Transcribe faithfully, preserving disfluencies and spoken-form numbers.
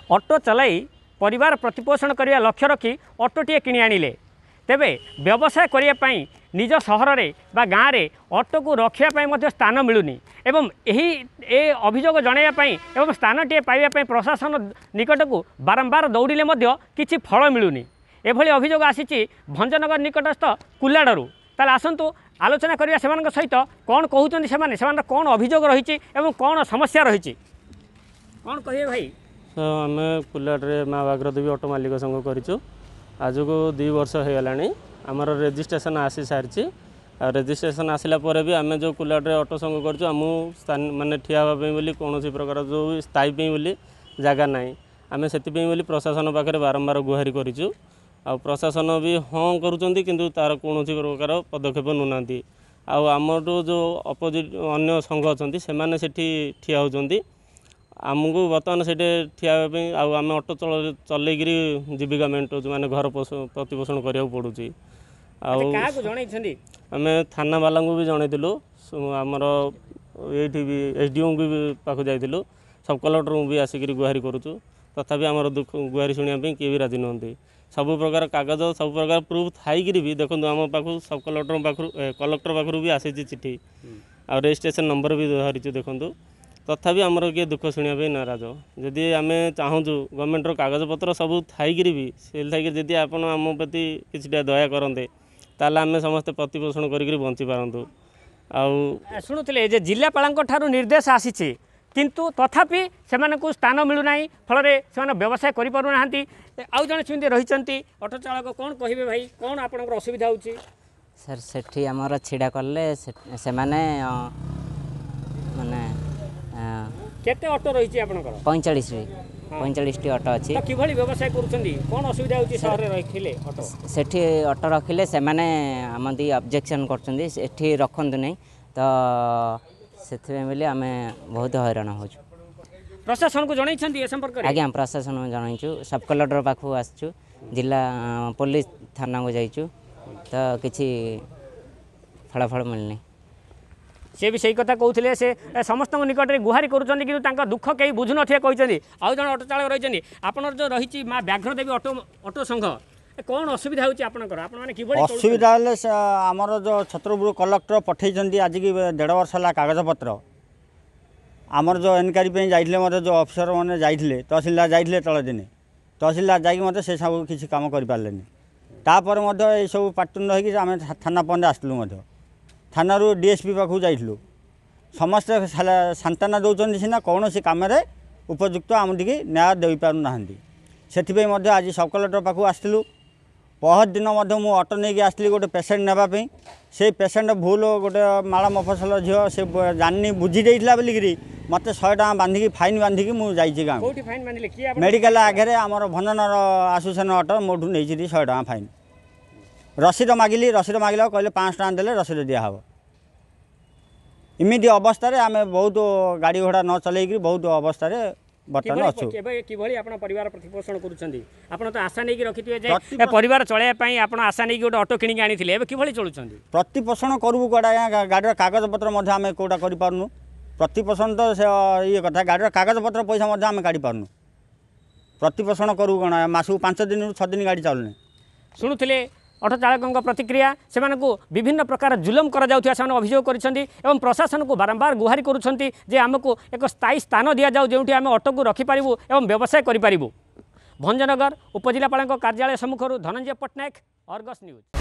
Auto चलाई परिवार प्रतिपोषण करने लक्ष्य रखी ऑटोटे किणी आनिले तेबे व्यवसाय करने निज सहर में बा गाँव में ऑटो को रखापी स्थान मिलूनी एवं यही ए अभियोग जनवाई एवं स्थान टे पाइबा प्रशासन निकट को बारंबार दौड़िले किसी फल मिलूनी एभली अभियोग आसी भंजनगर निकटस्थ कुलाडरू ताल आसतु आलोचना करवा से सहित कौन कहते से कौन अभियोग रही कौन समस्या रही कौन कहे भाई आम कुलाडे माँ बाग्र देवी ऑटो मालिक संघ करूँ आज को दुई वर्ष हो गलानी आमर रेजिस्ट्रेशन आसी सारी आ रेजिस्ट्रेशन आसला भी आम जो कुलाडे ऑटो संघ करूँ स्थान माने ठिया बोली कौन प्रकार जो स्थायी बोली जगह ना आम से प्रशासन पाखे बारंबार गुहारी करूँ आ प्रशासन भी हाँ करुँच किंतु तार कौन प्रकार पदक्षेप नौना आमर जो अपोजिट अन्य संघ अच्छा से ठिया होती आमको बर्तमान से ठिया आम ऑटो चल चलैकि जीविका मेंटो माने घर प्रतिपोषण करा पड़ू आम थाना वाला भी जनइलु आमर ये भी एसडीओ भी पाक जाइलु सब कलेक्टर भी आसिक गुहारी करुचु तथापि आमर दुख गुहारी शुणापी किए भी राजी नुहति सब प्रकार कागज सब प्रकार प्रूफ थी भी देखो आम पाखु सब कलेक्टर पाखु कलेक्टर पाखु भी आसी चिठी आ रजिस्ट्रेशन नंबर भी धरीचु देखु तथापि आमर किए दुख शुणापी नाराज जदि आम चाहूँ गवर्नमेंटर कागजपत्र सब थी भी से थी आपड़ आम प्रति किसी दया करते ताल आम समस्ते प्रतिपोषण कर बंची पारतु आ शुणुले जिलापाल निर्देश आसी किंतु तथापि से स्थान मिलूना फल से व्यवसाय करना आउ जन सेमती रही ऑटो चालक कौन कहे भाई कौन आप असुविधा हो सर सेठी आमर छिड़ा कले से माने माने केते ऑटो रही आपनकर पैंतालीस पैंतालीस टी ऑटो अच्छी कि व्यवसाय करुँच कौन असुविधा होती सहर रखिले ऑटो सेठी ऑटो रखिले से माने आमदी ऑब्जेक्शन करछन्दी सेठी रखंतु नहीं तो से आम बहुत हैरान हो प्रशासन को जनइछन्ती ए संपर्क रे आज्ञा प्रशासन में जनइछु सब कलेक्टर पाखु आसछु जिला पुलिस थाना को जाइछु तो किछि फलाफल मिलनी से भी सही कथा कहते से समस्त निकट में गुहारी करुँच कि दुख कहीं बुझु थे कहते आउ जन ऑटो चालक रही आपन जो रही माँ व्याघ्र देवी ऑटो ऑटो संघ कौन असुविधा होकर असुविधा आमर जो छत्रपुर कलेक्टर पठे आज की डेढ़ वर्ष है कागजपत्र आमर जो एनक्वारी जाइए जो अफिसर मैंने जाइए तहसिलदार जाइए तले दिन तहसिलदार जाकि मत से सब किसी कम करें तापर ये सब पाटुन होम थाना पर्यंत आसलु थाना डीएसपी पाखु जाइलु समस्ते सांत्वना दौरान सीना कौन सी कम उपयुक्त आमको न्याय दे पारना से आज सब कलेक्टर पाखु आसलु पहर दिन मु ऑटो नहीं आसली गोटे पेसेंट नापी से पेसेंट भूल गोटे माला मफसल झील से जानी बुझी देता बोलिकी मत शहे टाँग बांधिकी फाइन बांधिकी मुझे गाँव मेडिकल आगे आमर भंजनर आसोसिएशन ऑटो मोठू नहीं शहे टाँग फाइन रसीद मागिली रसीद मागिला कहले पाँच टाँग देले रसीद दिहब इमिदी अवस्था रे आमे बहुत गाड़ी घोड़ा न चलैकि बहुत अवस्था रे बर्तमान अच्छु किभली आपण परिवार प्रतिपोषण करूछंती आपण तो आशा नहीं रखिथिबे जे परिवार चलाया पई आपण आशा नहीं गोटे ऑटो किनिक आनिथिले एबे किभली चलुछंती प्रतिपोषण करबु कोडा गाड़ी कागज पत्र मध्ये आमे कोडा करि पारनु प्रतिपोषण तो से ये कथा गाड़ी कागज पत्र पैसा मध्ये आमे काढि पारनु प्रतिपोषण करू कोन मासु पाँच दिन छह दिन गाड़ी चलने शुणुथिले ऑटो चालकों प्रतिक्रिया से विभिन्न प्रकार जुलम कर अभियोग कर प्रशासन को बारंबार गुहारी करुँच जे आमको एक स्थायी स्थान दि जाऊ जो आम ऑटो को रखिपारू एवं व्यवसाय करूँ। भंजनगर उपजिलापाल कार्यालय सम्मुखर धनंजय पट्टनायक, अर्गस न्यूज।